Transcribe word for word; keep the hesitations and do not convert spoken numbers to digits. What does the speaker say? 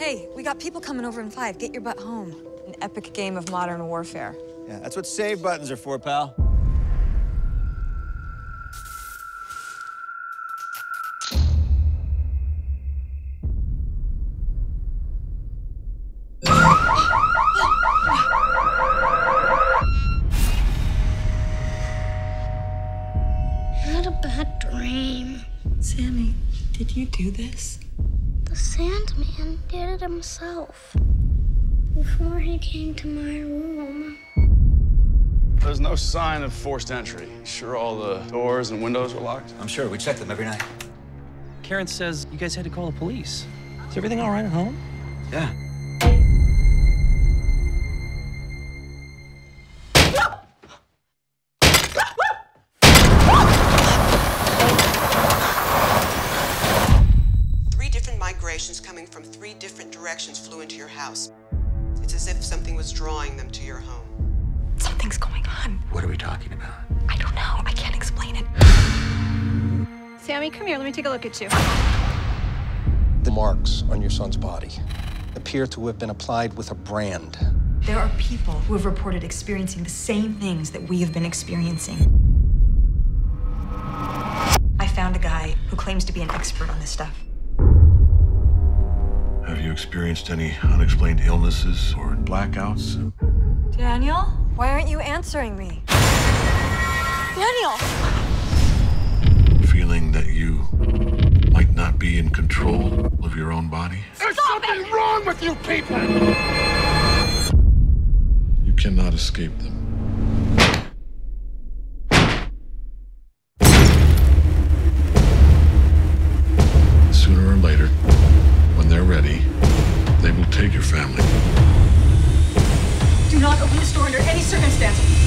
Hey, we got people coming over in five. Get your butt home. An epic game of modern warfare. Yeah, that's what save buttons are for, pal. I had a bad dream. Sammy, did you do this? The Sandman did it himself. Before he came to my room. There's no sign of forced entry. Sure all the doors and windows are locked? I'm sure. We check them every night. Karen says you guys had to call the police. Is everything all right at home? Yeah. Three different migrations coming from three different directions flew into your house. It's as if something was drawing them to your home. Something's going on. What are we talking about? I don't know. I can't explain it. Sammy, come here. Let me take a look at you. The marks on your son's body appear to have been applied with a brand. There are people who have reported experiencing the same things that we have been experiencing. I found a guy who claims to be an expert on this stuff. Have you experienced any unexplained illnesses or blackouts? Daniel? Why aren't you answering me? Daniel! Feeling that you might not be in control of your own body? There's something wrong with you people! You cannot escape them. Sooner or later, when they're ready, they will take your family. Do not open this door under any circumstance.